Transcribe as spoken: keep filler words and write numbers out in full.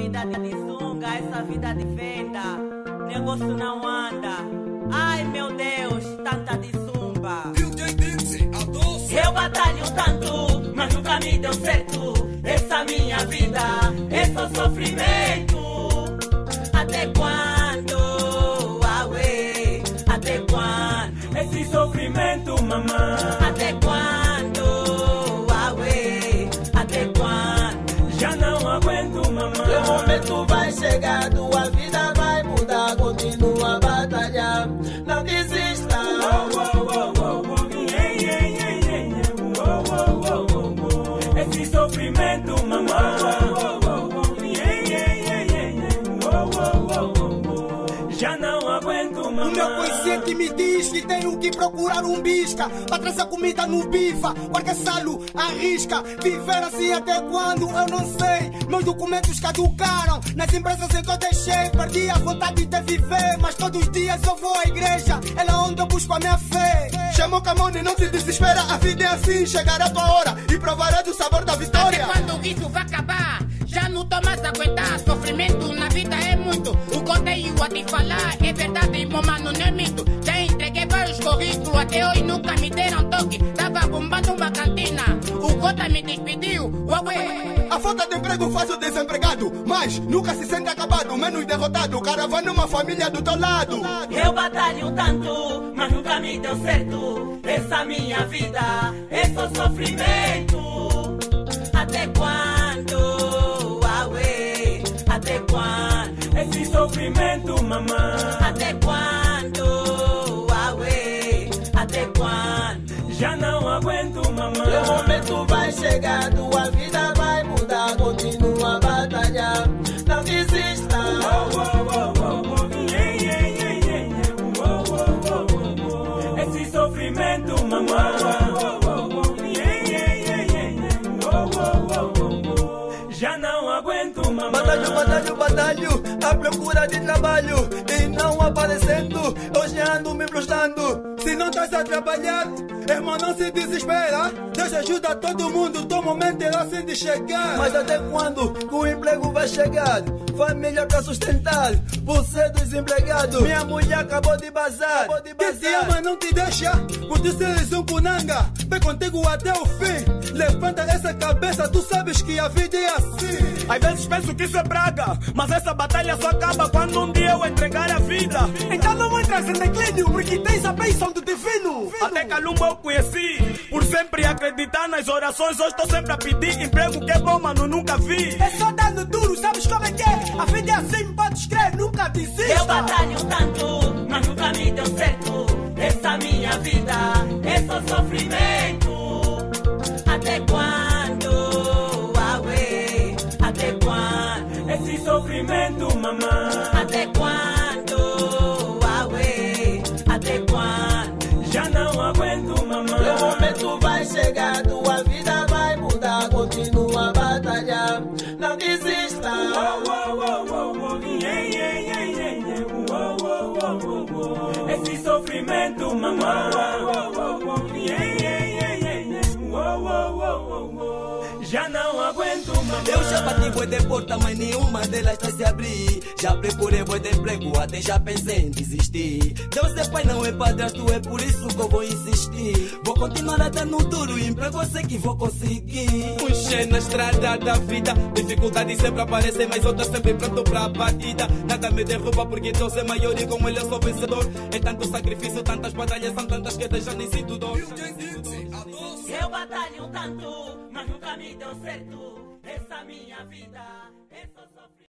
vida de sunga, essa vida de venda, negócio não anda. Ai meu Deus, tanta de zumba. Eu batalho tanto, mas nunca me deu certo. Essa minha vida é só sofrimento. Até quando, Aue? Até quando? Esse sofrimento, mamãe. Até quando, Aue? Até quando? Já não aguento, mamãe. O momento vai chegar, tua vida vai mudar. Continua a batalhar, não desista. Oh, oh, oh, oh, oh. Yeah, yeah, yeah, yeah, yeah. Oh, oh, oh, oh, oh. Esse sofrimento, mamãe. Oh, oh, oh, oh. Yeah, yeah, yeah, yeah, yeah. Oh, oh, oh, oh, oh. Já não aguento, mamãe. O meu consciente me diz que tenho que procurar um bisca pra trazer comida no bifa, porque salo arrisca. Viver assim até quando? Eu não sei. Meus documentos caducaram nas empresas em que eu deixei. Perdi a vontade de viver, mas todos os dias eu vou à igreja. É lá onde eu busco a minha fé. Chama o Camone, não se desespera. A vida é assim, chegará a tua hora e provará do sabor da vitória. Até quando isso vai acabar? Já não tô mais a aguentar. Sofrimento na vida é muito. O que eu tenho a te falar é verdade, meu mano, não é mito. Já entreguei vários currículos, até hoje nunca me deram toque. Tava bombando uma cantina, o Cota me despediu. Ué. A falta de emprego faz o desempregado, mas nunca se sente acabado, menos derrotado. Caravana uma família do teu lado. Eu batalho tanto, mas nunca me deu certo. Essa minha vida é só sofrimento. Até quando, Aue? Até quando? Esse sofrimento, mamãe. Até quando, Aue? Até quando? Já não aguento, mamãe. O momento vai chegar, tua vida vai mudar. Continua a batalhar, não desista. Oh, oh, oh, oh, oh. Yeah, yeah, yeah, yeah, yeah. Oh, oh, oh, oh, oh. Esse sofrimento, mamãe. Oh, oh, oh, oh. Yeah, yeah, yeah, yeah, yeah. Oh, oh, oh, oh, oh. Já não aguento, mamãe. Batalho, batalho, batalho, à procura de trabalho e não aparecendo. Hoje ando me frustrando. Se não estás a trabalhar, irmão, não se desespera. Deus ajuda todo mundo, teu momento irá assim de chegar. Mas até quando que o emprego vai chegar? Família pra sustentar, você desempregado. Minha mulher acabou de bazar. Quem te ama não te deixa, por tu seres um punanga. Vem contigo até o fim, levanta essa cabeça, tu sabes que a vida é assim. Às vezes penso que isso é praga, mas essa batalha só acaba quando um dia eu entregar a vida. Então não entras em declínio, porque tens a bênção do divino. Até Calumba eu conheci, por sempre acreditar nas orações. Hoje estou sempre a pedir emprego, que é bom, mano, nunca vi. É só dando duro, sabes como é que é? A vida é assim, podes crer, nunca desista. Eu batalho tanto, mas nunca me deu certo. Essa minha vida é só sofrimento. Até quando, Aue? Até quando? Esse sofrimento, mamãe. Até quando, Aue? Até quando? Já não aguento, mamãe. O momento vai chegar, tua vida vai mudar. Continua a batalhar, não desista. Oh, oh, oh, oh, oh. Yeah, yeah, yeah, yeah, yeah. Oh, oh, oh, oh, oh. Esse sofrimento, mamãe. Oh, oh, oh, oh. Yeah, yeah, yeah, yeah, yeah. Oh, oh, oh, oh, oh. Já não aguento, mamãe. Eu já bati boi de porta, mas nenhuma delas está se abrir. Já procurei boi de emprego, até já pensei em desistir. Deus é pai, não é padrasto, é por isso que eu vou insistir. Vou continuar a dar no duro, emprego eu sei que vou conseguir. Puxei na estrada da vida, dificuldades sempre aparecem, mas eu tô sempre pronto pra batida. Nada me derruba porque Deus é maior e com ele eu sou vencedor. É tanto sacrifício, tantas batalhas, são tantas que já nem sinto dor. Eu batalho tanto, mas nunca me deu certo. Essa minha vida é só sofrimento.